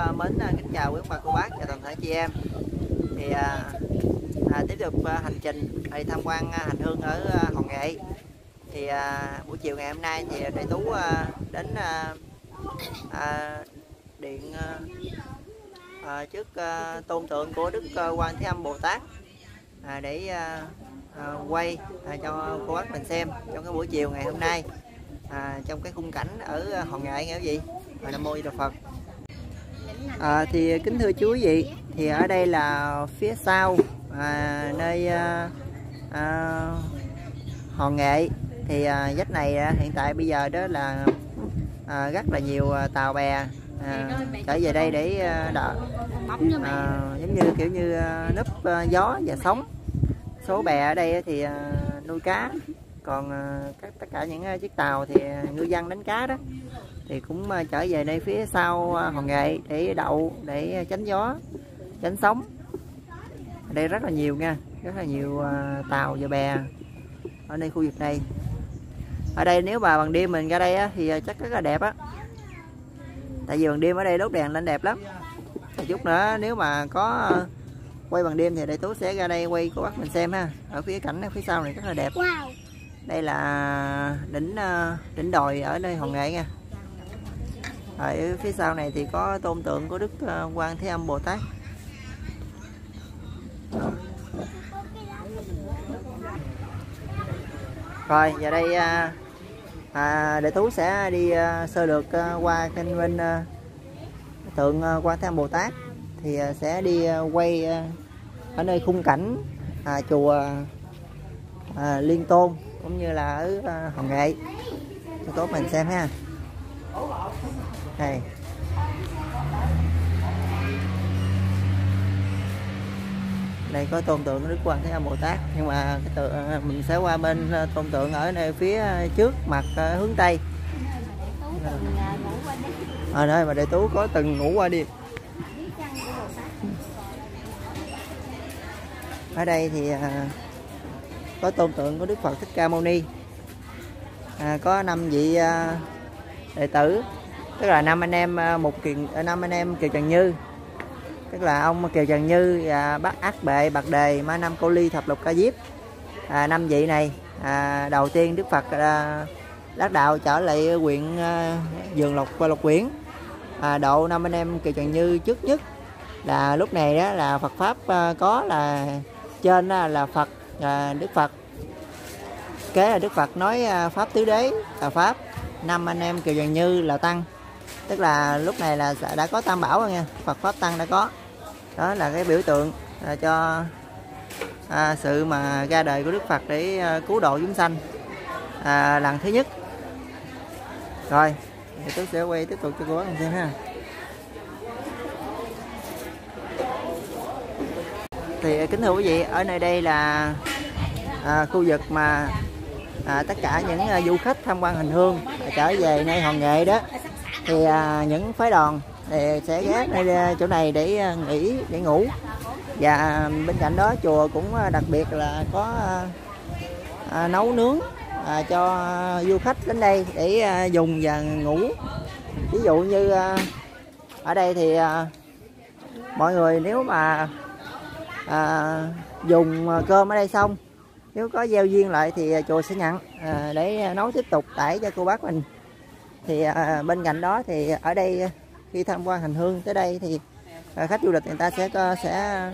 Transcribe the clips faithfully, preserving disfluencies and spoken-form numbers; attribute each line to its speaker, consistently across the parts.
Speaker 1: mến kính chào quý ông bà cô bác và toàn thể chị em. Thì à, à, tiếp tục à, hành trình đi tham quan à, hành hương ở à, Hòn Nghệ. Thì à, buổi chiều ngày hôm nay thì thầy Tú à, đến à, à, điện à, à, trước à, tôn tượng của Đức à, Quan Thế Âm Bồ Tát à, để à, à, quay à, cho cô bác mình xem trong cái buổi chiều ngày hôm nay à, trong cái khung cảnh ở Hòn Nghệ nghe quý vị. Và Nam Mô Di Đà Phật. À, thì kính thưa chú quý vị, thì ở đây là phía sau à, nơi à, à, Hòn Nghệ. Thì à, vách này à, hiện tại bây giờ đó là à, rất là nhiều à, tàu bè à, trở về đây để à, đợi, à, giống như kiểu như à, núp à, gió và sóng. Số bè ở đây thì à, nuôi cá, còn à, các tất cả những à, chiếc tàu thì à, ngư dân đánh cá đó thì cũng à, trở về đây phía sau à, Hòn Nghệ để đậu, để tránh gió tránh sóng. Ở đây rất là nhiều nha, rất là nhiều à, tàu và bè ở đây khu vực này. Ở đây nếu mà bằng đêm mình ra đây á, thì chắc rất là đẹp á, tại vì bằng đêm ở đây đốt đèn lên đẹp lắm. Một chút nữa nếu mà có quay bằng đêm thì đại Tú sẽ ra đây quay cô bác mình xem ha. Ở phía cảnh ở phía sau này rất là đẹp.
Speaker 2: Wow.
Speaker 1: Đây là đỉnh đỉnh đồi ở nơi Hòn Nghệ nha. Ở phía sau này thì có tôn tượng của Đức Quan Thế Âm Bồ Tát. Rồi giờ đây à, đại Tú sẽ đi à, sơ lược à, qua kênh bên à, tượng à, Quan Thế Âm Bồ Tát. Thì à, sẽ đi à, quay à, ở nơi khung cảnh à, chùa à, Liên Tôn cũng như là ở à, Hòn Nghệ cho tốt mình xem ha. Đây. Đây có tôn tượng Đức Quan Thế Âm Bồ Tát, nhưng mà cái tượng mình sẽ qua bên tôn tượng ở nơi phía trước mặt hướng Tây. Ở nơi mà đại Tú có từng ngủ qua đêm. Ở đây thì à, có tôn tượng của Đức Phật Thích Ca Mâu Ni. À, có năm vị à, đệ tử, tức là năm anh em một kiền năm anh em Kiều Trần Như, tức là ông Kiều Trần Như và bác Ác Bệ, Bạc Đề, Ma Năm Cô Ly, Thập Lục Ca Diếp. À, năm vị này à, đầu tiên Đức Phật à, đắc đạo trở lại huyện à, Vườn Lộc và Lộc Quyển, à, độ năm anh em Kiều Trần Như trước nhất. Là lúc này đó là Phật pháp à, có là trên đó là Phật à, Đức Phật, kế là Đức Phật nói à, pháp tứ đế là pháp, năm anh em Kiều Trần Như là tăng, tức là lúc này là đã có tam bảo rồi nha, Phật pháp tăng đã có. Đó là cái biểu tượng à, cho à, sự mà ra đời của Đức Phật để à, cứu độ chúng sanh à, lần thứ nhất. Rồi thì tôi sẽ quay tiếp tục cho cô bác mình xem ha. Thì kính thưa quý vị, ở nơi đây là à, khu vực mà à, tất cả những à, du khách tham quan hành hương à, trở về nơi Hòn Nghệ đó, thì à, những phái đoàn thì sẽ ghé nơi chỗ này để à, nghỉ, để ngủ. Và à, bên cạnh đó chùa cũng à, đặc biệt là có à, à, nấu nướng à, cho à, du khách đến đây để à, dùng và ngủ. Ví dụ như à, ở đây thì à, mọi người nếu mà à, dùng cơm ở đây xong, nếu có gieo duyên lại thì chùa sẽ nhận à, để nấu tiếp tục tải cho cô bác mình. Thì à, bên cạnh đó thì ở đây khi tham quan hành hương tới đây thì à, khách du lịch người ta sẽ sẽ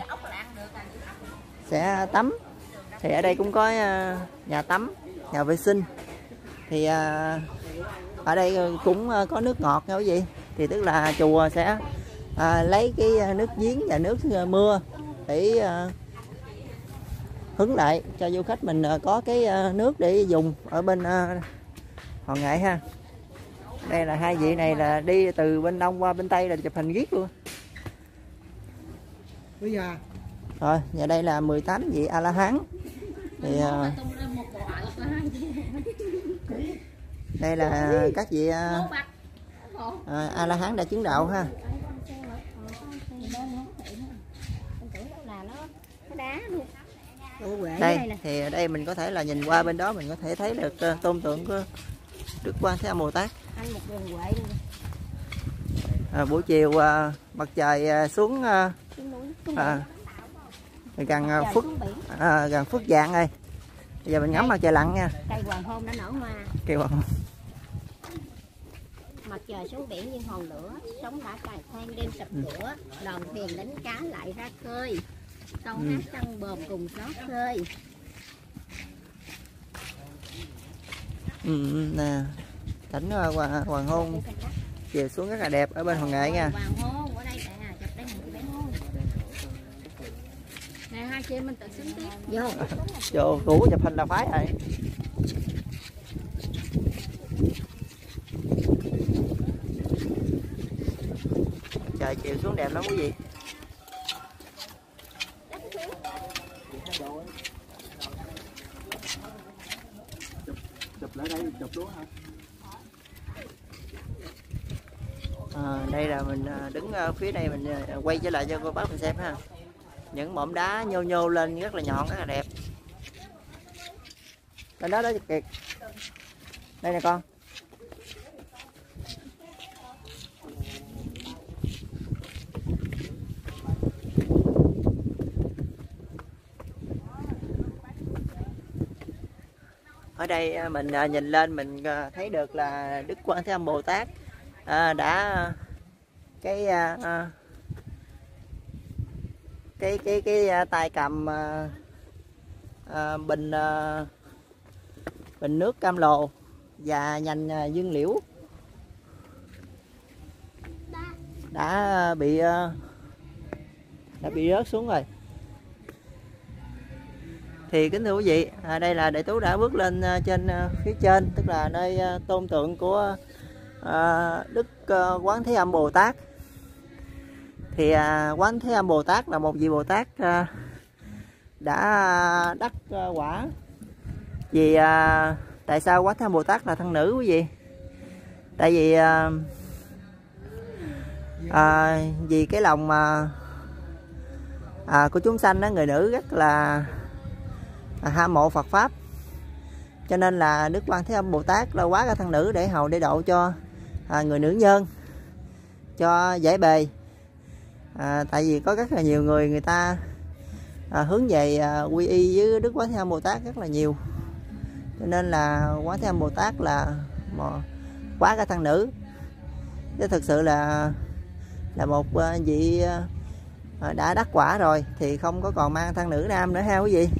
Speaker 1: sẽ tắm. Thì ở đây cũng có à, nhà tắm, nhà vệ sinh. Thì à, ở đây cũng có nước ngọt nha quý vị. Thì tức là chùa sẽ à, lấy cái nước giếng và nước mưa để à, hứng lại cho du khách mình có cái nước để dùng ở bên uh, Hòn Nghệ ha. Đây là hai vị này là đi từ bên đông qua bên tây là chụp hình riết luôn.
Speaker 2: Bây giờ
Speaker 1: rồi và đây là mười tám vị A La Hán. Thì uh, đây là các vị uh, uh, A La Hán đã chứng đạo ha. Đây thì ở đây mình có thể là nhìn qua bên đó mình có thể thấy được uh, tôn tượng của Đức Quan Thế Âm Bồ Tát. À, buổi chiều à, mặt trời à, xuống à, à, gần à, phút à, gần phút vàng ơi. Bây giờ mình ngắm mặt trời lặn nha.
Speaker 2: Cây hoàng hôn đã nở hoa.
Speaker 1: Cây hoàng hôn.
Speaker 2: Mặt trời xuống biển như hòn lửa, sóng đã cài than đêm sập cửa, đoàn thuyền đánh cá lại ra khơi, câu
Speaker 1: ừ.
Speaker 2: hát trăng bờm cùng gió khơi.
Speaker 1: Ừ, nè, cảnh hoàng, hoàng hôn chiều xuống rất là đẹp ở bên Hòn Nghệ nha.
Speaker 2: Hoàng hôn ở đây nè, chụp đây một cái hôn. Nè hai chị em mình tự xuống tiếp. Vô.
Speaker 1: Vô cũ chụp hình là phái rồi. Trời chiều xuống đẹp lắm quý vị. Chụp, chụp lại đây, chụp luôn hả? À, đây là mình đứng phía đây mình quay trở lại cho cô bác mình xem ha. Những mỏm đá nhô nhô lên rất là nhọn, rất là đẹp. Bên đó đó Kiệt. Đây nè con. Ở đây mình nhìn lên mình thấy được là Đức Quan Thế Âm Bồ Tát đã cái cái cái cái tay cầm à, bình à, bình nước cam lồ và nhành dương liễu đã bị đã bị rớt xuống rồi. Thì kính thưa quý vị, à, đây là Đại Tú đã bước lên trên phía trên, tức là nơi tôn tượng của à, Đức Quán Thế Âm Bồ Tát. Thì à, Quán Thế Âm Bồ Tát là một vị Bồ Tát à, đã đắc à, quả. Vì à, tại sao Quán Thế Âm Bồ Tát là thân nữ quý vị? Tại vì à, à, vì cái lòng à, à, của chúng sanh đó, người nữ rất là à, ham mộ Phật pháp, cho nên là Đức Quan Thế Âm Bồ Tát là quá ra thân nữ để hầu để độ cho à, người nữ nhân cho dễ bề. À, tại vì có rất là nhiều người người ta à, hướng về à, quy y với Đức Quán Thế Âm Bồ Tát rất là nhiều, cho nên là Quán Thế Âm Bồ Tát là một quá cả thân nữ, chứ thực sự là là một à, vị à, đã đắc quả rồi thì không có còn mang thân nữ nam nữa ha quý vị.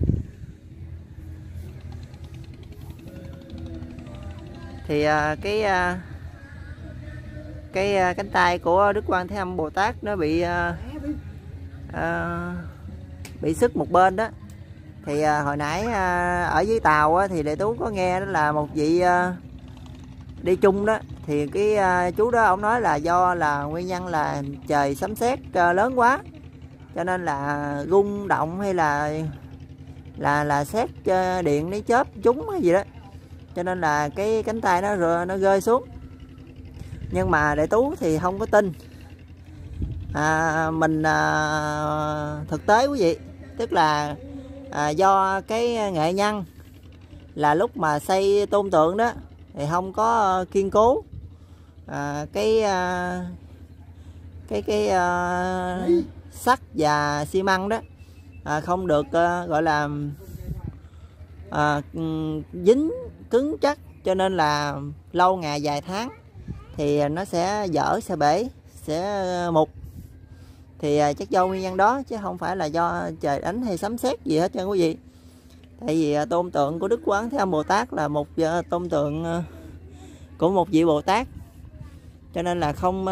Speaker 1: Thì à, cái à, cái à, cánh tay của Đức Quan Thế Âm Bồ Tát nó bị à, à, bị sức một bên đó. Thì à, hồi nãy à, ở dưới tàu á, thì Đại Tú có nghe đó là một vị à, đi chung đó, thì cái à, chú đó ông nói là do là nguyên nhân là trời sấm sét à, lớn quá, cho nên là rung động hay là là là sét à, điện nó chớp trúng hay gì đó, cho nên là cái cánh tay nó nó rơi xuống. Nhưng mà Đại Tú thì không có tin. À, mình à, thực tế quý vị, tức là à, do cái nghệ nhân là lúc mà xây tôn tượng đó thì không có kiên cố à, cái à, cái cái à, sắt và xi măng đó à, không được à, gọi là à, dính cứng chắc, cho nên là lâu ngày vài tháng thì nó sẽ dở, sẽ bể, sẽ mục. Thì chắc do nguyên nhân đó chứ không phải là do trời đánh hay sấm sét gì hết trơn quý vị. Tại vì tôn tượng của Đức Quán Thế Âm Bồ Tát là một tôn tượng của một vị Bồ Tát, cho nên là không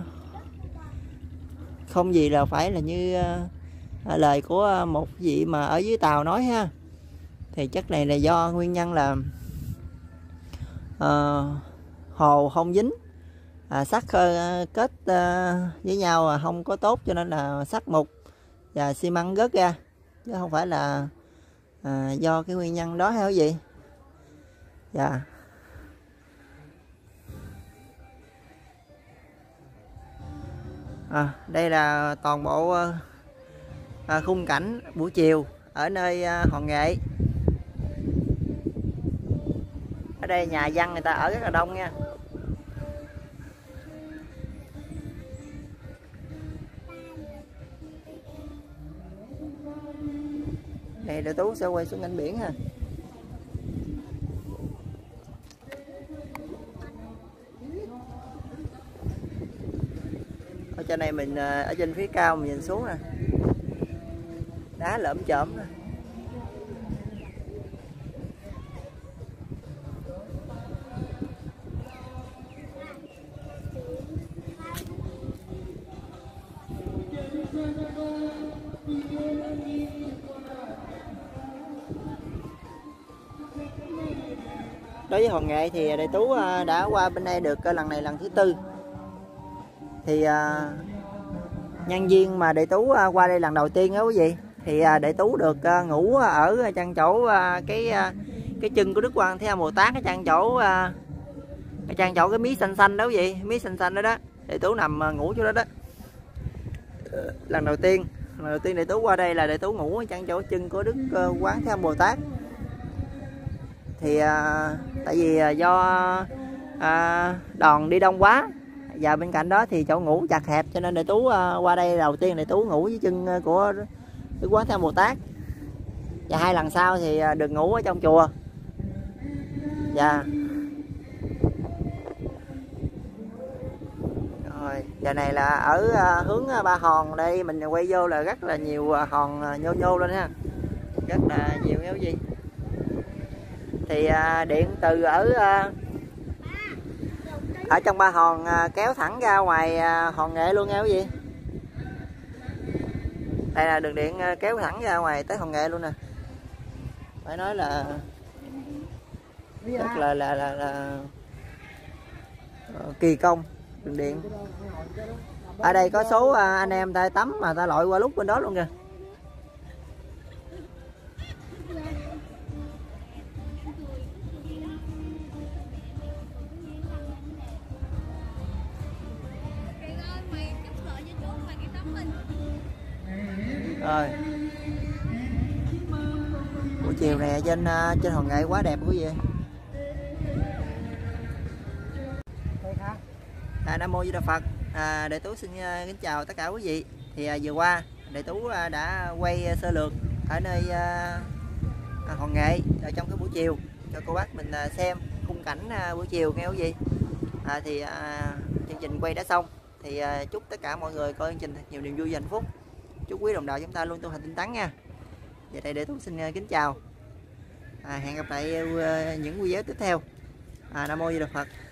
Speaker 1: không gì là phải là như lời của một vị mà ở dưới tàu nói ha. Thì chắc này là do nguyên nhân là uh, hồ không dính, à, sắt uh, kết uh, với nhau à, không có tốt, cho nên là sắt mục và xi măng rớt ra, chứ không phải là à, do cái nguyên nhân đó hay cái gì. Dạ. À, đây là toàn bộ à, khung cảnh buổi chiều ở nơi à, Hòn Nghệ. Ở đây nhà dân người ta ở rất là đông nha. Này để Tú sẽ quay xuống cảnh biển ha. Ở trên này mình ở trên phía cao mình nhìn xuống nè, đá lởm chởm nè. Đối với Hòn Nghệ thì Đại Tú đã qua bên đây được lần này lần thứ tư. Thì nhân viên mà Đại Tú qua đây lần đầu tiên đó quý vị, thì Đại Tú được ngủ ở chân chỗ cái cái chân của Đức Quan Thế Âm Bồ Tát, cái chân chỗ cái chân chỗ cái mí xanh xanh đó quý vị, mí xanh xanh đó đó. Đại Tú nằm ngủ chỗ đó đó. Lần đầu tiên, lần đầu tiên Đại Tú qua đây là Đại Tú ngủ ở chân chỗ chân của Đức Quán Thế Âm Bồ Tát. Thì à, tại vì à, do à, đoàn đi đông quá và bên cạnh đó thì chỗ ngủ chặt hẹp, cho nên Đại Tú à, qua đây đầu tiên Đại Tú ngủ với chân của Đức Quán Thế Âm Bồ Tát, và hai lần sau thì à, được ngủ ở trong chùa. Dạ. Rồi giờ này là ở à, hướng Ba Hòn, đây mình quay vô là rất là nhiều hòn nhô nhô lên ha, rất là nhiều cái gì. Thì à, điện từ ở à, ở trong Ba Hòn à, kéo thẳng ra ngoài à, Hòn Nghệ luôn nha quý vị. Đây là đường điện à, kéo thẳng ra ngoài tới Hòn Nghệ luôn nè. Phải nói là rất là là là, là uh, kỳ công đường điện. Ở đây có số à, anh em ta tắm mà ta lội qua lúc bên đó luôn kìa. Rồi buổi chiều này trên trên Hòn Nghệ quá đẹp quý vị. À, Nam Mô Di Đà Phật. À, Đại Tú xin uh, kính chào tất cả quý vị. Thì uh, vừa qua Đại Tú uh, đã quay uh, sơ lược ở nơi uh, Hòn Nghệ ở trong cái buổi chiều cho cô bác mình uh, xem khung cảnh uh, buổi chiều nghe quý vị. À, thì uh, chương trình quay đã xong. Thì uh, chúc tất cả mọi người coi chương trình thật nhiều niềm vui và hạnh phúc. Chúc quý đồng đạo chúng ta luôn tu hành tinh tấn nha. Giờ đây Đại Tú xin uh, kính chào. À, hẹn gặp lại uh, những video tiếp theo. À, Nam Mô Di Đà Phật.